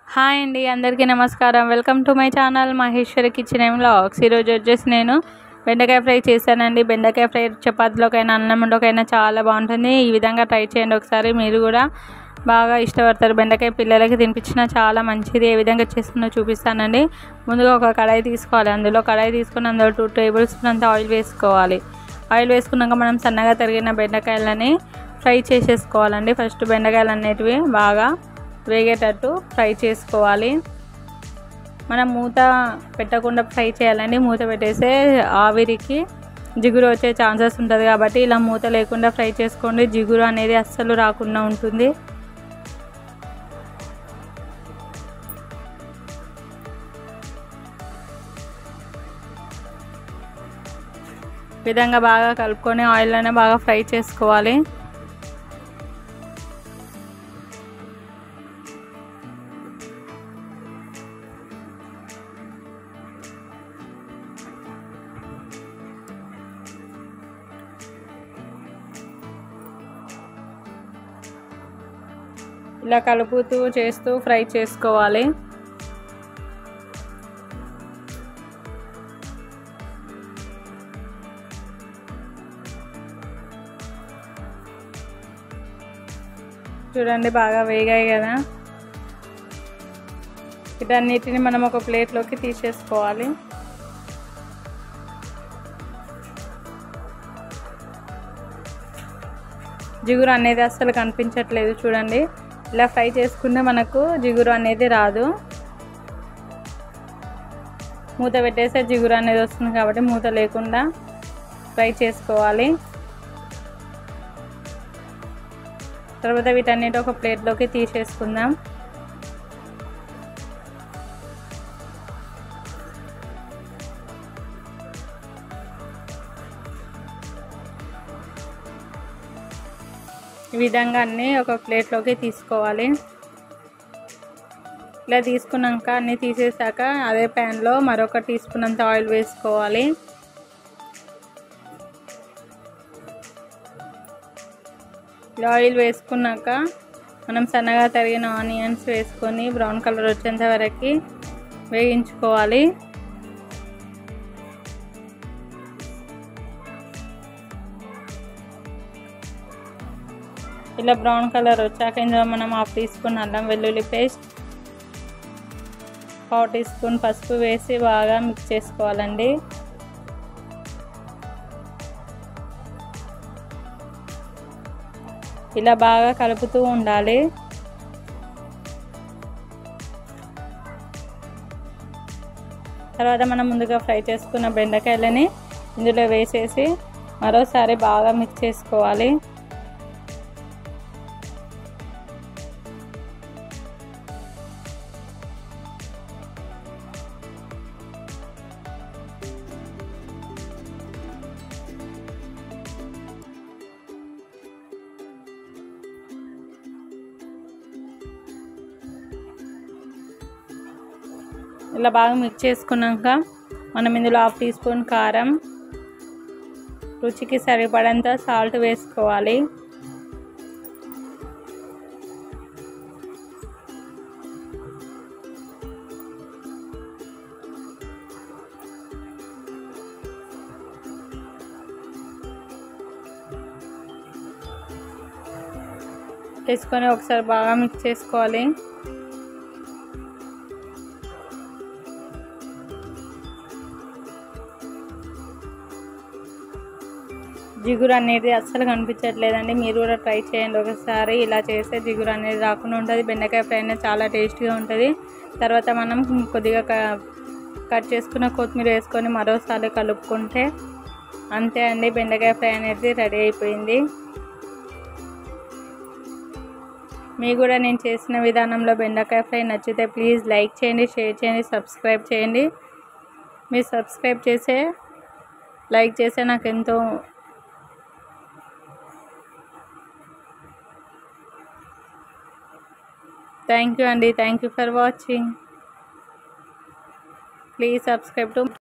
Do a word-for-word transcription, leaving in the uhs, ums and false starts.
Hi అండి, అందరికీ నమస్కారం. Welcome to my channel Maheshwari kitchen and vlogs. ఈరోజు వచ్చేసి నేను బెండకాయ ఫ్రై చేశానండి. బెండకాయ ఫ్రై చపాతీలోకైనా అన్నంలోకైనా చాలా బాగుంటుంది. ఈ విధంగా ట్రై చేయండి ఒకసారి, మీరు కూడా బాగా ఇష్టపడతారు. బెండకాయ పిల్లలకి తినిపించినా చాలా మంచిది. ఏ విధంగా చేస్తుందో చూపిస్తానండి. ముందుగా ఒక కడాయి తీసుకోవాలి. అందులో కడాయి తీసుకుని అందులో టూ టేబుల్ స్పూన్ అంత ఆయిల్ వేసుకోవాలి. ఆయిల్ వేసుకున్నాక మనం సన్నగా తరిగిన బెండకాయలని ఫ్రై చేసేసుకోవాలండి. ఫస్ట్ బెండకాయలు అనేటివి బాగా వేగేటట్టు ఫ్రై చేసుకోవాలి. మనం మూత పెట్టకుండా ఫ్రై చేయాలండి. మూత పెట్టేస్తే ఆవిరికి జిగురు వచ్చే ఛాన్సెస్ ఉంటుంది కాబట్టి ఇలా మూత లేకుండా ఫ్రై చేసుకోండి. జిగురు అనేది అస్సలు రాకుండా ఉంటుంది. విధంగా బాగా కలుపుకొని ఆయిల్లోనే బాగా ఫ్రై చేసుకోవాలి. ఇలా కలుపుతూ చేస్తూ ఫ్రై చేసుకోవాలి. చూడండి బాగా వేగాయి కదా. వీటన్నిటిని మనం ఒక ప్లేట్లోకి తీసేసుకోవాలి. జిగురు అనేది అస్సలు కనిపించట్లేదు. చూడండి, ఇలా ఫ్రై చేసుకుంటే మనకు జిగురు అనేది రాదు. మూత పెట్టేస్తే జిగురు అనేది వస్తుంది కాబట్టి మూత లేకుండా ఫ్రై చేసుకోవాలి. తర్వాత వీటన్నిటి ఒక ప్లేట్లోకి తీసేసుకుందాం. ఈ విధంగా అన్నీ ఒక ప్లేట్లోకి తీసుకోవాలి. ఇలా తీసుకున్నాక అన్నీ తీసేసాక అదే ప్యాన్లో మరొక టీ స్పూన్ అంత ఆయిల్ వేసుకోవాలి. ఇలా ఆయిల్ వేసుకున్నాక మనం సన్నగా తరిగిన ఆనియన్స్ వేసుకొని బ్రౌన్ కలర్ వచ్చేంత వరకు వేయించుకోవాలి. ఇలా బ్రౌన్ కలర్ వచ్చాక ఇందులో మనం హాఫ్ టీ స్పూన్ అల్లం వెల్లుల్లి పేస్ట్, పావు టీ స్పూన్ పసుపు వేసి బాగా మిక్స్ చేసుకోవాలండి. ఇలా బాగా కలుపుతూ ఉండాలి. తర్వాత మనం ముందుగా ఫ్రై చేసుకున్న బెండకాయలని ఇందులో వేసేసి మరోసారి బాగా మిక్స్ చేసుకోవాలి. ఇలా బాగా మిక్స్ చేసుకున్నాక మనం ఇందులో హాఫ్ టీ స్పూన్ కారం, రుచికి సరిపడంత సాల్ట్ వేసుకోవాలి. వేసుకొని ఒకసారి బాగా మిక్స్ చేసుకోవాలి. జిగురు అనేది అస్సలు కనిపించట్లేదండి. మీరు కూడా ట్రై చేయండి ఒకసారి. ఇలా చేస్తే జిగురు అనేది రాకుండా ఉంటుంది. బెండకాయ ఫ్రై అనేది చాలా టేస్టీగా ఉంటుంది. తర్వాత మనం కొద్దిగా కట్ చేసుకున్న కొత్తిమీర వేసుకొని మరోసారి కలుపుకుంటే అంతే అండి, బెండకాయ ఫ్రై అనేది రెడీ అయిపోయింది. మీకు కూడా నేను చేసిన విధానంలో బెండకాయ ఫ్రై నచ్చితే ప్లీజ్ లైక్ చేయండి, షేర్ చేయండి, సబ్స్క్రైబ్ చేయండి. మీరు సబ్స్క్రైబ్ చేసే లైక్ చేసే నాకు ఎంతో థ్యాంక్ యూ అండి. Thank you for watching. Please subscribe to